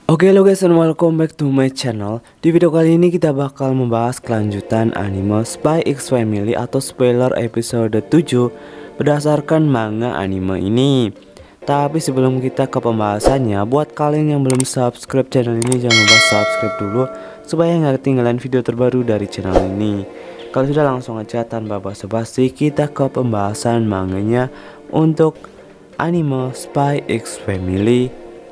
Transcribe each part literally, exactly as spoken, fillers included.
Oke lo guys, and welcome back to my channel. Di video kali ini kita bakal membahas kelanjutan anime Spy X Family atau spoiler episode tujuh berdasarkan manga anime ini. Tapi sebelum kita ke pembahasannya, buat kalian yang belum subscribe channel ini, jangan lupa subscribe dulu supaya nggak ketinggalan video terbaru dari channel ini. Kalau sudah, langsung aja tanpa basa-basi kita ke pembahasan manganya untuk anime Spy X Family.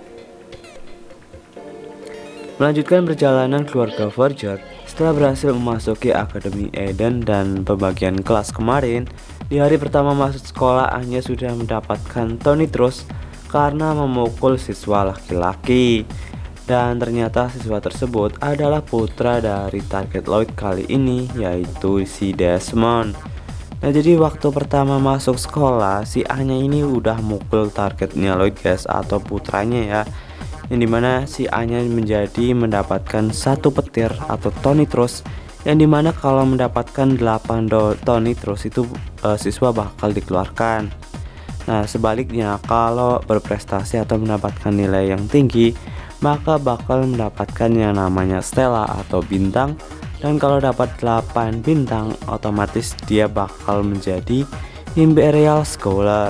Melanjutkan perjalanan keluarga Verger setelah berhasil memasuki Akademi Eden dan pembagian kelas kemarin. Di hari pertama masuk sekolah, Anya sudah mendapatkan Tony terus karena memukul siswa laki-laki. Dan ternyata siswa tersebut adalah putra dari target Lloyd kali ini, yaitu si Desmond. Nah, jadi waktu pertama masuk sekolah, si Anya ini udah mukul targetnya Lloyd guys, atau putranya ya, yang dimana si Anya menjadi mendapatkan satu petir atau Tony terus, yang dimana kalau mendapatkan delapan Tony terus itu e, siswa bakal dikeluarkan. Nah, sebaliknya kalau berprestasi atau mendapatkan nilai yang tinggi, maka bakal mendapatkan yang namanya Stella atau bintang. Dan kalau dapat delapan bintang, otomatis dia bakal menjadi Imperial Scholar.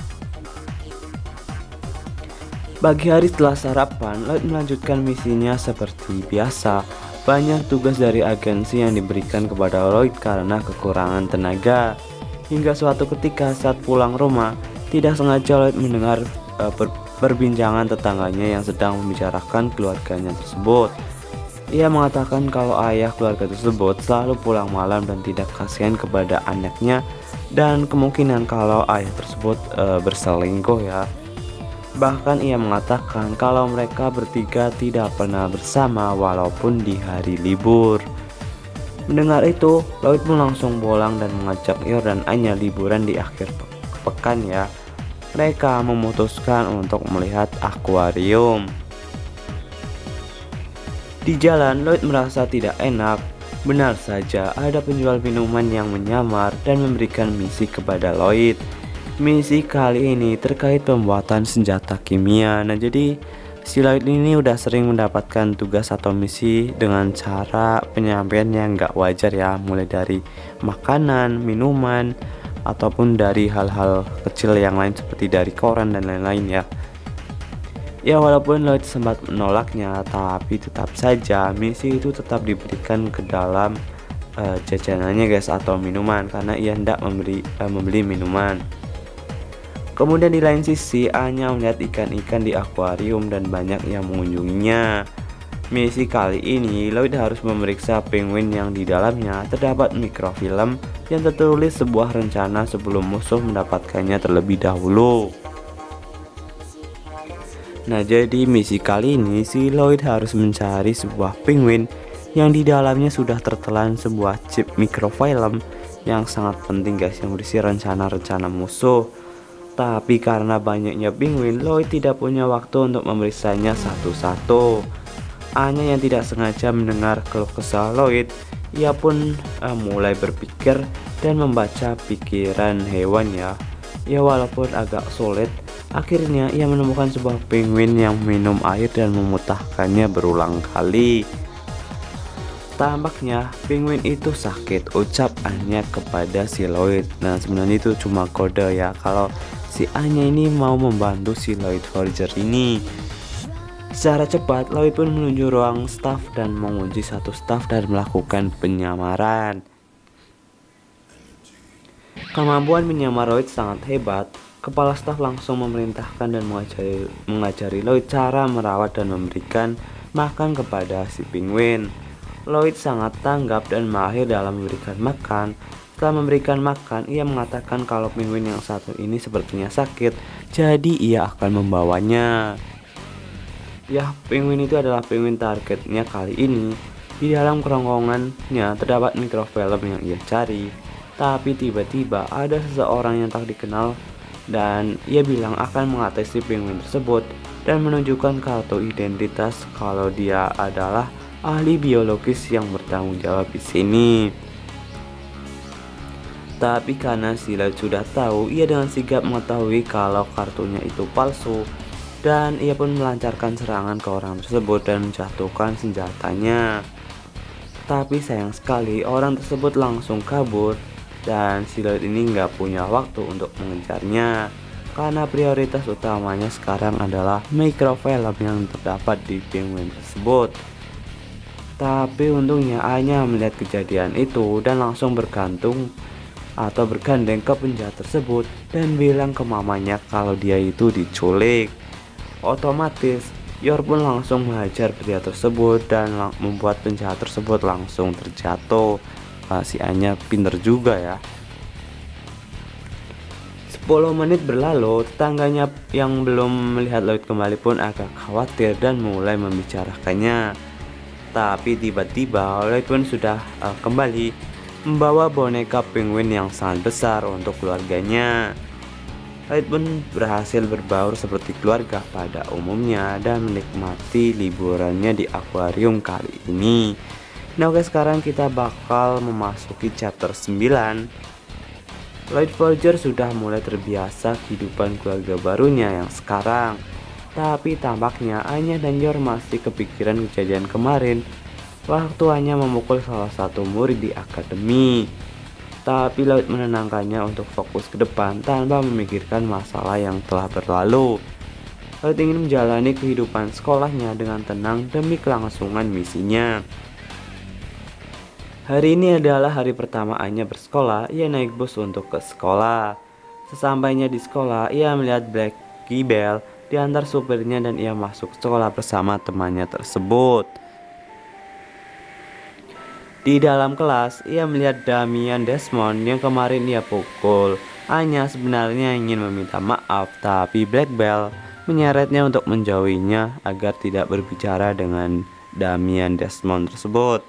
Pagi hari setelah sarapan, Lloyd melanjutkan misinya seperti biasa. Banyak tugas dari agensi yang diberikan kepada Lloyd karena kekurangan tenaga. Hingga suatu ketika saat pulang rumah, tidak sengaja Lloyd mendengar uh, per perbincangan tetangganya yang sedang membicarakan keluarganya tersebut. Ia mengatakan kalau ayah keluarga tersebut selalu pulang malam dan tidak kasihan kepada anaknya, dan kemungkinan kalau ayah tersebut uh, berselingkuh ya. Bahkan ia mengatakan kalau mereka bertiga tidak pernah bersama walaupun di hari libur. Mendengar itu, Lloyd pun langsung pulang dan mengajak Yor dan Anya liburan di akhir pe pekan ya. Mereka memutuskan untuk melihat akuarium. Di jalan, Lloyd merasa tidak enak. Benar saja, ada penjual minuman yang menyamar dan memberikan misi kepada Lloyd. Misi kali ini terkait pembuatan senjata kimia. Nah, jadi si Lloyd ini udah sering mendapatkan tugas atau misi dengan cara penyampaian yang gak wajar ya, mulai dari makanan, minuman, ataupun dari hal-hal kecil yang lain seperti dari koran dan lain-lain ya. Ya, walaupun Lloyd sempat menolaknya, tapi tetap saja misi itu tetap diberikan ke dalam uh, jajanannya guys, atau minuman, karena ia hendak memberi, uh, membeli minuman. Kemudian di lain sisi, Anya melihat ikan-ikan di akuarium dan banyak yang mengunjunginya. Misi kali ini, Lloyd harus memeriksa penguin yang di dalamnya terdapat mikrofilm yang tertulis sebuah rencana sebelum musuh mendapatkannya terlebih dahulu. Nah, jadi misi kali ini si Lloyd harus mencari sebuah penguin yang di dalamnya sudah tertelan sebuah chip mikrofilm yang sangat penting guys, yang berisi rencana-rencana musuh. Tapi karena banyaknya penguin, Lloyd tidak punya waktu untuk memeriksanya satu-satu. Anya yang tidak sengaja mendengar keluh kesah Lloyd, ia pun uh, mulai berpikir dan membaca pikiran hewan ya. Ya, walaupun agak sulit, akhirnya ia menemukan sebuah penguin yang minum air dan memutahkannya berulang kali. Tampaknya penguin itu sakit, ucap Anya kepada si Lloyd. Nah, sebenarnya itu cuma kode ya, kalau si Anya ini mau membantu si Lloyd Verger ini. Secara cepat, Lloyd pun menuju ruang staf dan mengunci satu staf dan melakukan penyamaran. Kemampuan menyamar Lloyd sangat hebat. Kepala staf langsung memerintahkan dan mengajari, mengajari Lloyd cara merawat dan memberikan makan kepada si penguin. Lloyd sangat tanggap dan mahir dalam memberikan makan. Setelah memberikan makan, ia mengatakan kalau penguin yang satu ini sepertinya sakit, jadi ia akan membawanya. Ya, penguin itu adalah penguin targetnya kali ini. Di dalam kerongkongannya terdapat mikrofilm yang ia cari. Tapi tiba-tiba ada seseorang yang tak dikenal dan ia bilang akan mengatasi penguin tersebut dan menunjukkan kartu identitas kalau dia adalah ahli biologis yang bertanggung jawab di sini. Tapi karena si Lloyd sudah tahu, ia dengan sigap mengetahui kalau kartunya itu palsu. dan ia pun melancarkan serangan ke orang tersebut dan menjatuhkan senjatanya. Tapi sayang sekali orang tersebut langsung kabur dan si Lloyd ini nggak punya waktu untuk mengejarnya karena prioritas utamanya sekarang adalah mikrofilm yang terdapat di penguin tersebut. Tapi untungnya Anya melihat kejadian itu dan langsung bergantung atau bergandeng ke penjahat tersebut dan bilang ke mamanya kalau dia itu diculik. Otomatis Yor pun langsung menghajar pria tersebut dan membuat penjahat tersebut langsung terjatuh. Nah, si Anya pinter juga ya. sepuluh menit berlalu, tetangganya yang belum melihat Lloyd kembali pun agak khawatir dan mulai membicarakannya. Tapi tiba-tiba Lloyd pun sudah uh, kembali membawa boneka penguin yang sangat besar untuk keluarganya. Lloyd pun berhasil berbaur seperti keluarga pada umumnya dan menikmati liburannya di akuarium kali ini. Nah oke, sekarang kita bakal memasuki chapter sembilan. Lloyd Forger sudah mulai terbiasa kehidupan keluarga barunya yang sekarang. Tapi tampaknya Anya dan Yor masih kepikiran kejadian kemarin waktu Anya memukul salah satu murid di akademi. Tapi Lloyd menenangkannya untuk fokus ke depan tanpa memikirkan masalah yang telah berlalu. Lloyd ingin menjalani kehidupan sekolahnya dengan tenang demi kelangsungan misinya. Hari ini adalah hari pertama Anya bersekolah. Ia naik bus untuk ke sekolah. Sesampainya di sekolah, ia melihat Blackie Bell diantar supirnya dan ia masuk sekolah bersama temannya tersebut. Di dalam kelas, ia melihat Damian Desmond yang kemarin ia pukul. Anya sebenarnya ingin meminta maaf, tapi Black Bell menyeretnya untuk menjauhinya agar tidak berbicara dengan Damian Desmond tersebut.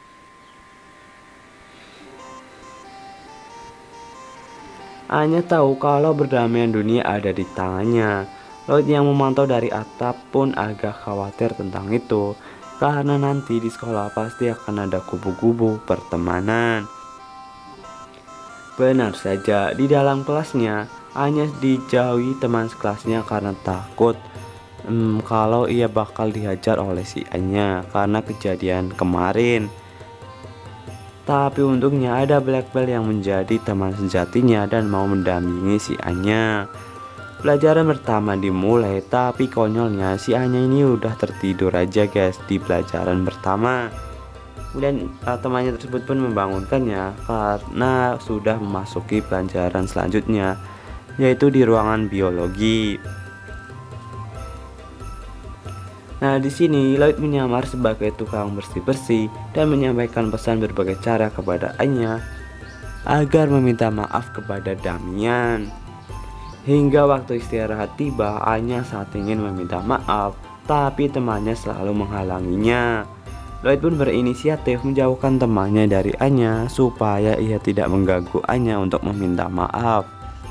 Anya tahu kalau perdamaian dunia ada di tangannya. Lloyd yang memantau dari atap pun agak khawatir tentang itu, karena nanti di sekolah pasti akan ada kubu-kubu pertemanan. Benar saja, di dalam kelasnya Anya dijauhi teman sekelasnya karena takut hmm, kalau ia bakal dihajar oleh si Anya karena kejadian kemarin. Tapi untungnya ada Black Bell yang menjadi teman sejatinya dan mau mendampingi si Anya. Pelajaran pertama dimulai, tapi konyolnya si Anya ini udah tertidur aja guys di pelajaran pertama. Kemudian uh, temannya tersebut pun membangunkannya karena sudah memasuki pelajaran selanjutnya, yaitu di ruangan biologi. Nah, di sini Lloyd menyamar sebagai tukang bersih-bersih dan menyampaikan pesan berbagai cara kepada Anya agar meminta maaf kepada Damian. Hingga waktu istirahat tiba, Anya saat ingin meminta maaf, tapi temannya selalu menghalanginya. Lloyd pun berinisiatif menjauhkan temannya dari Anya supaya ia tidak mengganggu Anya untuk meminta maaf.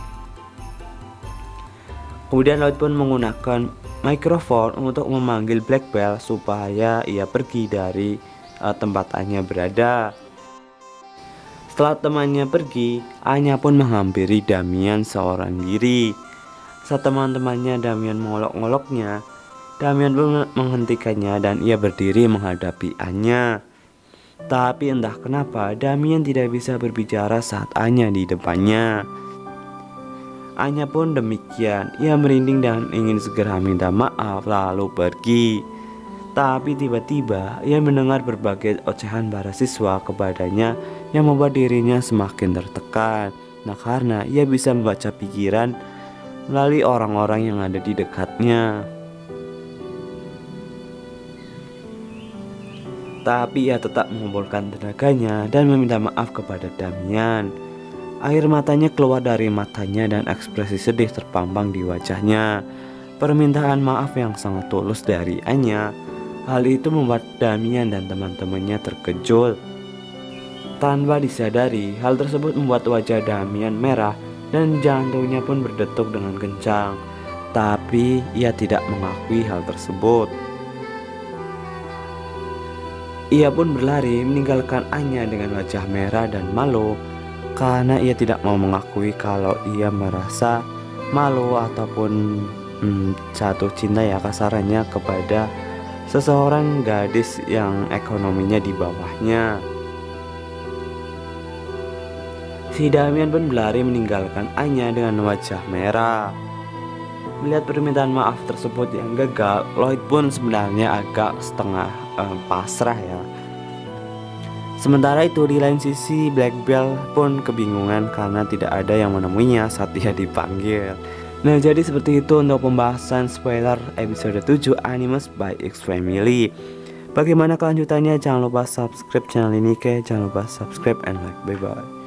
Kemudian Lloyd pun menggunakan mikrofon untuk memanggil Black Bell supaya ia pergi dari uh, tempat Anya berada. Setelah temannya pergi, Anya pun menghampiri Damian seorang diri. Saat teman-temannya Damian mengolok-ngoloknya, Damian pun menghentikannya dan ia berdiri menghadapi Anya. Tapi entah kenapa Damian tidak bisa berbicara saat Anya di depannya. Anya pun demikian, ia merinding dan ingin segera minta maaf lalu pergi. Tapi tiba-tiba ia mendengar berbagai ocehan para siswa kepadanya yang membuat dirinya semakin tertekan. Nah, karena ia bisa membaca pikiran melalui orang-orang yang ada di dekatnya. Tapi ia tetap mengumpulkan tenaganya dan meminta maaf kepada Damian. Air matanya keluar dari matanya dan ekspresi sedih terpampang di wajahnya. Permintaan maaf yang sangat tulus dari Anya. Hal itu membuat Damian dan teman-temannya terkejut. Tanpa disadari, hal tersebut membuat wajah Damian merah dan jantungnya pun berdetuk dengan kencang. Tapi ia tidak mengakui hal tersebut. Ia pun berlari meninggalkan Anya dengan wajah merah dan malu, karena ia tidak mau mengakui kalau ia merasa malu ataupun hmm, jatuh cinta ya kasarannya kepada seseorang gadis yang ekonominya di bawahnya. Si Damian pun berlari meninggalkan Anya dengan wajah merah. Melihat permintaan maaf tersebut yang gagal, Lloyd pun sebenarnya agak setengah eh, pasrah ya. Sementara itu di lain sisi Black Bell pun kebingungan karena tidak ada yang menemuinya saat dia dipanggil. Nah, jadi seperti itu untuk pembahasan spoiler episode tujuh Animus by X Family. Bagaimana kelanjutannya? Jangan lupa subscribe channel ini, ke jangan lupa subscribe and like. Bye bye.